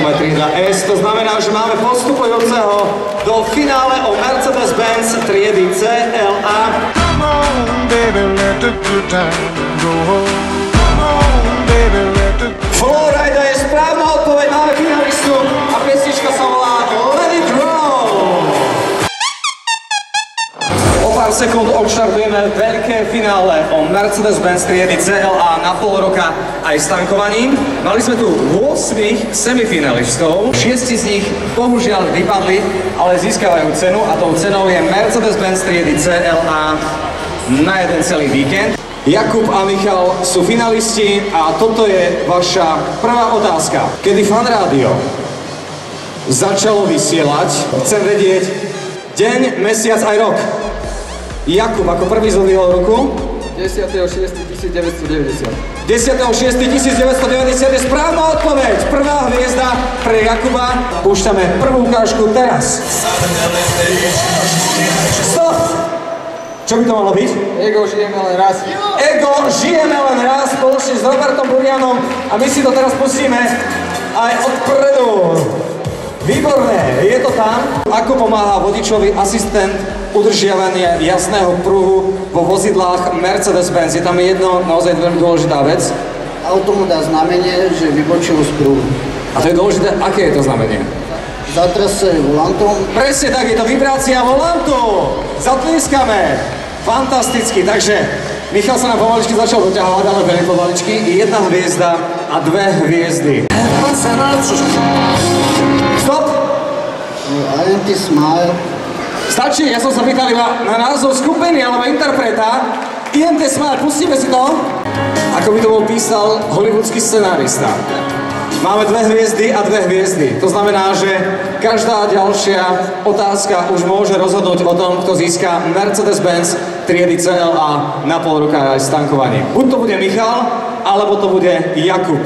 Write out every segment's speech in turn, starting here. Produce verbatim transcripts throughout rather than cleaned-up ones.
aj trieda S. To znamená, že máme postupujúceho do finále o Mercedes-Benz triedy C L A. Come on, baby, let the good time go home. Come on, baby, let the... Florida je správna odpoveď, máme finalistu a pesnička sa volá Let It Roll. O pár sekúnd odštartujeme veľké finále o Mercedes-Benz triedy C L A na pol roka aj s tankovaním. Mali sme tu ôsmich semifinalistov, šiesti z nich bohužiaľ vypadli, ale získavajú cenu a tou cenou je Mercedes-Benz triedy C L A na jeden celý víkend. Jakub a Michal sú finalisti a toto je vaša prvá otázka. Kedy Fan Rádio začalo vysielať, chcem vedieť deň, mesiac aj rok. Jakub, ako prvý zodvihol ruku. desiateho šiesteho tisícdeväťstodeväťdesiat. desiateho šiesteho tisícdeväťstodeväťdesiat je správna odpoveď. Prvá hviezda pre Jakuba. Púšťame prvú ukážku teraz. Stop! Čo by to malo byť? Ego, žijeme len raz. Ego, žijeme len raz spoločne s Robertom Burianom a my si to teraz pustíme aj odpredu. Výborné, je to tam. Ako pomáha vodičovi asistent udržiavania jasného pruhu vo vozidlách Mercedes-Benz? Je tam jedno naozaj veľmi dôležitá vec. Auto mu dá znamenie, že vybočil z pruhu. A to je dôležité, aké je to znamenie? Zatrase volantom. Presne tak, je to vibrácia volantu. Zatlieskame. Fantasticky, takže Michal sa nám pomaličky začal doťahovať, ale veľmi pomaličky. Jedna hviezda a dve hviezdy. Stop! I am the smile. Stačí, ja som sa pýtal iba na názov skupiny alebo interpreta. I am the smile, pustíme si to? Ako by to bol písal hollywoodský scenárista. Máme dve hviezdy a dve hviezdy. To znamená, že každá ďalšia otázka už môže rozhodnúť o tom, kto získa Mercedes-Benz triedy C L A na pol roka aj s tankovaním. Buď to bude Michal, alebo to bude Jakub.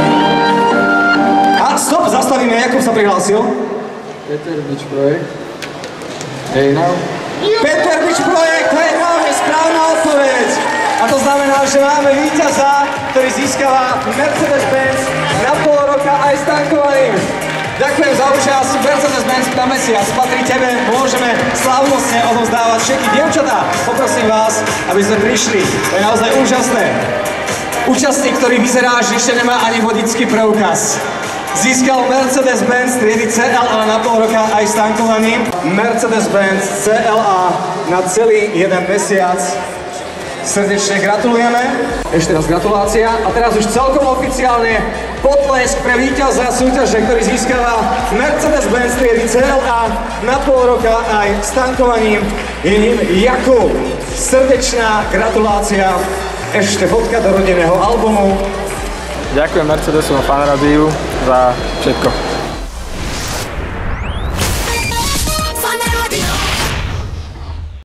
A stop, zastavíme, Jakub sa prihlásil. Peter Bič projekt. Hey now. Peter Bič projekt, hej now, je správna odpoveď. A to znamená, že máme víťaza, ktorý získava Mercedes-Benz na pol roka aj s tankovaním. Ďakujem za účasť, Mercedes-Benz na mesiac patrí tebe, môžeme slávnostne odovzdávať všetky dievčatá. Poprosím vás, aby sme prišli, to je naozaj úžasné. Účastník, ktorý vyzerá, že ešte nemá ani vodický preukaz. Získal Mercedes-Benz triedy C L A na pol roka aj s tankovaním. Mercedes-Benz C L A na celý jeden mesiac. Srdečne gratulujeme. Ešte raz gratulácia. A teraz už celkom oficiálne potlesk pre víťaza súťaže, ktorý získava Mercedes-Benz triedy C L A na pol roka aj s tankovaním. Je ním Jakub. Srdečná gratulácia. Ešte fotka do rodinného albumu. Ďakujem Mercedesu a Fan Rádiu za všetko.